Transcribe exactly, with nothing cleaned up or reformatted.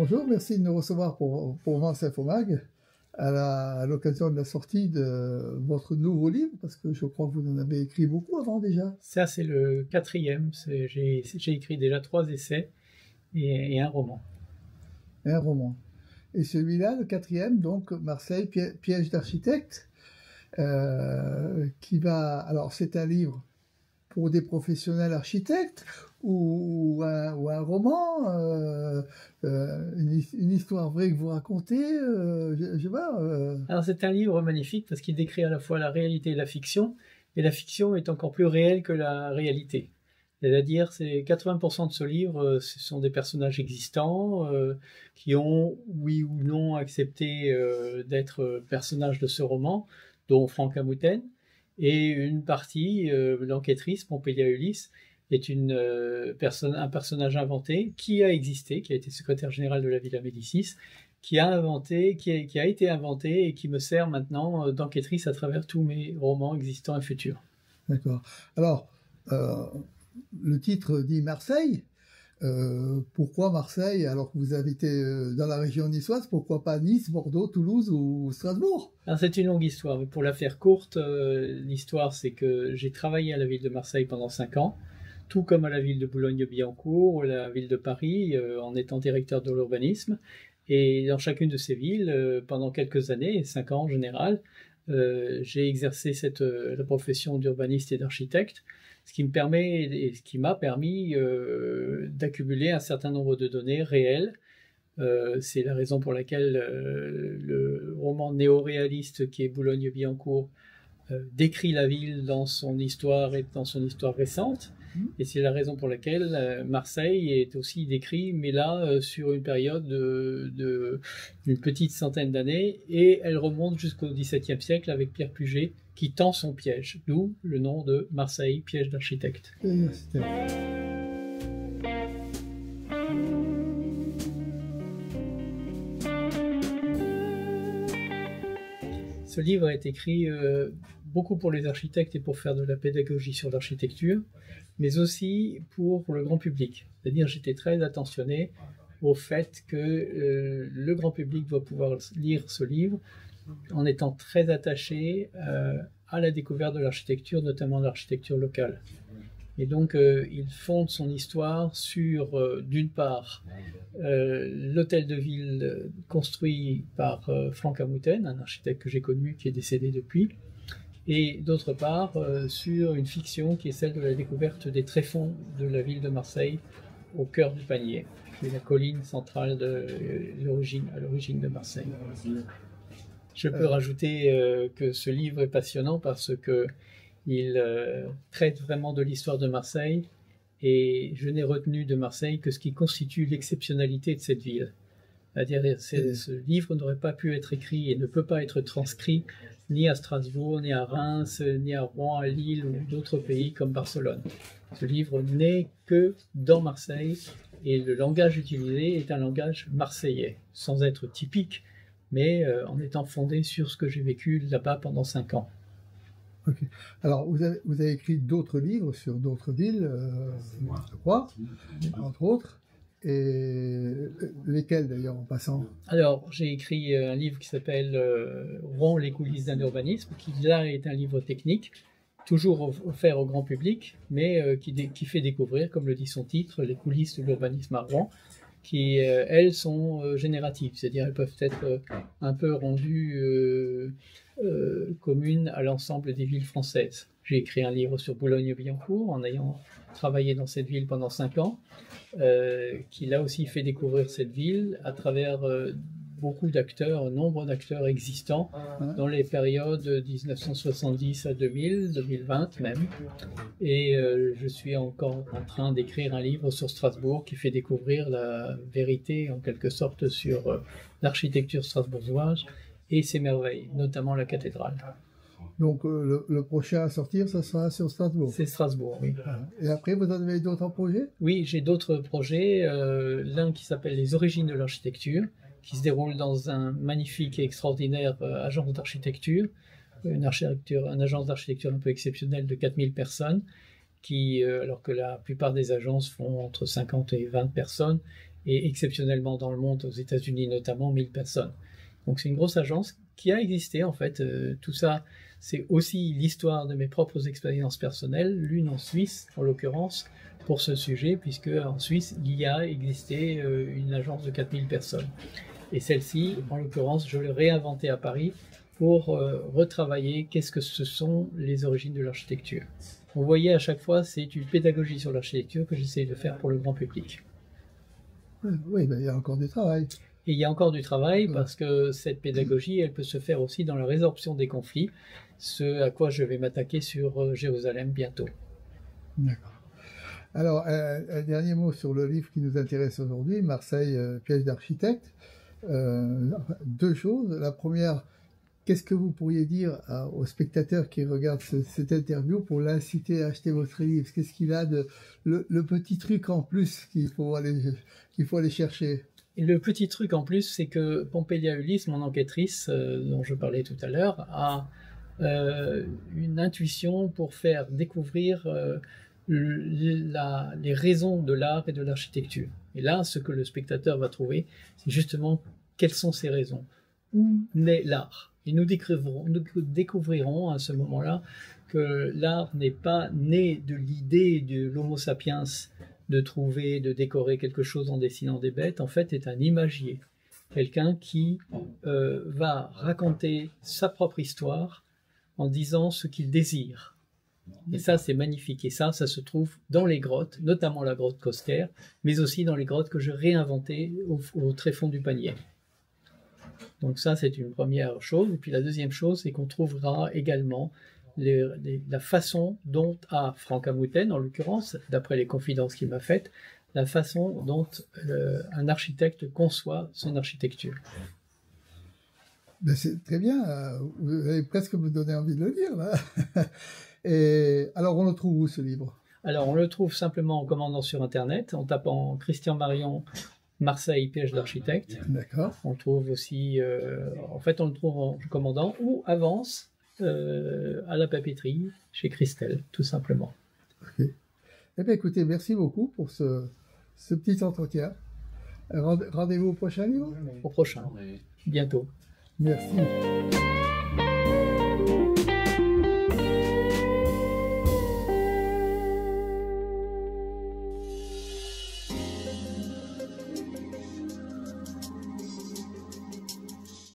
bonjour, merci de nous recevoir pour, pour Vence Infomag à l'occasion de la sortie de votre nouveau livre, parce que je crois que vous en avez écrit beaucoup avant déjà. Ça, c'est le quatrième. J'ai écrit déjà trois essais et, et un roman. Et un roman. Et celui-là, le quatrième, donc Marseille, pi piège d'architecte, euh, qui va... Alors, c'est un livre pour des professionnels architectes ou, ou, un, ou un roman, euh, euh, une, une histoire vraie que vous racontez, euh, je, je sais pas. Euh... Alors c'est un livre magnifique parce qu'il décrit à la fois la réalité et la fiction, et la fiction est encore plus réelle que la réalité. C'est-à-dire, c'est quatre-vingts pour cent de ce livre, ce sont des personnages existants euh, qui ont, oui ou non, accepté euh, d'être personnages de ce roman, dont Franck Amouten, et une partie, euh, l'enquêtrice, Pompeia Ulysse, est une, euh, personne, un personnage inventé qui a existé, qui a été secrétaire général de la Villa Médicis, qui a inventé, qui a, qui a été inventé et qui me sert maintenant d'enquêtrice à travers tous mes romans existants et futurs. D'accord. Alors, euh, le titre dit Marseille. Euh, pourquoi Marseille alors que vous habitez dans la région niçoise? Pourquoi pas Nice, Bordeaux, Toulouse ou Strasbourg? C'est une longue histoire, mais pour la faire courte, euh, l'histoire c'est que j'ai travaillé à la ville de Marseille pendant cinq ans, tout comme à la ville de Boulogne-Billancourt ou la ville de Paris, euh, en étant directeur de l'urbanisme. Et dans chacune de ces villes, euh, pendant quelques années, cinq ans en général, euh, j'ai exercé cette, euh, la profession d'urbaniste et d'architecte, ce qui me permet et ce qui m'a permis euh, d'accumuler un certain nombre de données réelles. Euh, c'est la raison pour laquelle euh, le roman néo-réaliste qui est Boulogne-Billancourt euh, décrit la ville dans son histoire et dans son histoire récente. Et c'est la raison pour laquelle euh, Marseille est aussi décrit, mais là, euh, sur une période de, de, d'une petite centaine d'années, et elle remonte jusqu'au dix-septième siècle avec Pierre Puget, qui tend son piège, d'où le nom de Marseille, piège d'architecte. Ce livre est écrit euh, beaucoup pour les architectes et pour faire de la pédagogie sur l'architecture, mais aussi pour le grand public. C'est-à-dire, j'étais très attentionné au fait que euh, le grand public doit pouvoir lire ce livre en étant très attaché euh, à la découverte de l'architecture, notamment l'architecture locale. Et donc, euh, il fonde son histoire sur, euh, d'une part, euh, l'hôtel de ville construit par euh, Franck Amouten, un architecte que j'ai connu, qui est décédé depuis, et d'autre part, euh, sur une fiction qui est celle de la découverte des tréfonds de la ville de Marseille, au cœur du panier, qui est la colline centrale de l'origine, à l'origine de Marseille. Je peux rajouter euh, que ce livre est passionnant parce que il euh, traite vraiment de l'histoire de Marseille, et je n'ai retenu de Marseille que ce qui constitue l'exceptionnalité de cette ville. C'est-à-dire, ce livre n'aurait pas pu être écrit et ne peut pas être transcrit ni à Strasbourg, ni à Reims, ni à Rouen, à Lille ou d'autres pays comme Barcelone. Ce livre n'est que dans Marseille, et le langage utilisé est un langage marseillais, sans être typique, mais euh, en étant fondé sur ce que j'ai vécu là-bas pendant cinq ans. Okay. Alors, vous avez, vous avez écrit d'autres livres sur d'autres villes, euh, je crois, entre autres. Et lesquels d'ailleurs en passant? Alors, j'ai écrit un livre qui s'appelle euh, Rouen, les coulisses d'un urbanisme, qui là est un livre technique, toujours offert au grand public, mais euh, qui, qui fait découvrir, comme le dit son titre, les coulisses de l'urbanisme à Rouen, qui, euh, elles, sont euh, génératives, c'est-à-dire elles peuvent être euh, un peu rendues euh, euh, communes à l'ensemble des villes françaises. J'ai écrit un livre sur Boulogne-Billancourt, en ayant travaillé dans cette ville pendant cinq ans, euh, qui là aussi fait découvrir cette ville à travers euh, beaucoup d'acteurs, nombre d'acteurs existants dans les périodes mille neuf cent soixante-dix à deux mille, deux mille vingt même. Et euh, je suis encore en train d'écrire un livre sur Strasbourg qui fait découvrir la vérité en quelque sorte sur euh, l'architecture strasbourgeoise et ses merveilles, notamment la cathédrale. Donc euh, le, le prochain à sortir, ça sera sur Strasbourg. C'est Strasbourg, oui. Et après, vous en avez d'autres projets? Oui, j'ai d'autres projets. Euh, L'un qui s'appelle Les origines de l'architecture, qui se déroule dans un magnifique et extraordinaire euh, agence d'architecture, une architecture, une agence d'architecture un peu exceptionnelle de quatre mille personnes, qui, euh, alors que la plupart des agences font entre cinquante et vingt personnes, et exceptionnellement dans le monde, aux États-Unis notamment, mille personnes. Donc c'est une grosse agence qui a existé en fait. Euh, tout ça, c'est aussi l'histoire de mes propres expériences personnelles, l'une en Suisse en l'occurrence, pour ce sujet, puisque en Suisse, il y a existé euh, une agence de quatre mille personnes. Et celle-ci, en l'occurrence, je l'ai réinventée à Paris pour euh, retravailler qu'est-ce que ce sont les origines de l'architecture. Vous voyez, à chaque fois, c'est une pédagogie sur l'architecture que j'essaie de faire pour le grand public. Oui, ben, il y a encore du travail. Et il y a encore du travail parce que cette pédagogie, elle peut se faire aussi dans la résorption des conflits, ce à quoi je vais m'attaquer sur Jérusalem bientôt. D'accord. Alors, un, un dernier mot sur le livre qui nous intéresse aujourd'hui, Marseille, euh, piège d'architecte. Euh, deux choses. La première, qu'est-ce que vous pourriez dire à, aux spectateurs qui regardent ce, cette interview pour l'inciter à acheter votre livre? Qu'est-ce qu'il a de le, le petit truc en plus qu'il faut aller, qu'il faut aller chercher? Et le petit truc en plus, c'est que Pompelia Ulysse, mon enquêtrice, euh, dont je parlais tout à l'heure, a euh, une intuition pour faire découvrir euh, la, les raisons de l'art et de l'architecture. Et là, ce que le spectateur va trouver, c'est justement quelles sont ces raisons. Où naît l'art? Et nous découvrirons, nous découvrirons à ce moment-là que l'art n'est pas né de l'idée de l'homo sapiens de trouver, de décorer quelque chose en dessinant des bêtes. En fait, est un imagier. Quelqu'un qui euh, va raconter sa propre histoire en disant ce qu'il désire. Et ça, c'est magnifique. Et ça, ça se trouve dans les grottes, notamment la grotte Coster, mais aussi dans les grottes que je réinventais au, au tréfonds du panier. Donc ça, c'est une première chose. Et puis la deuxième chose, c'est qu'on trouvera également les, les, la façon dont, à Franck Amouten, en l'occurrence, d'après les confidences qu'il m'a faites, la façon dont euh, un architecte conçoit son architecture. Ben c'est très bien. Vous allez presque me donner envie de le lire, là. Et alors, on le trouve où, ce livre? Alors, on le trouve simplement en commandant sur Internet, en tapant Christian Marion, Marseille, piège d'architecte. D'accord. On le trouve aussi, euh, en fait, on le trouve en commandant ou avance euh, à la papeterie chez Christelle, tout simplement. Ok. Eh bien, écoutez, merci beaucoup pour ce, ce petit entretien. Rendez-vous au prochain livre? Au prochain, bientôt. Merci.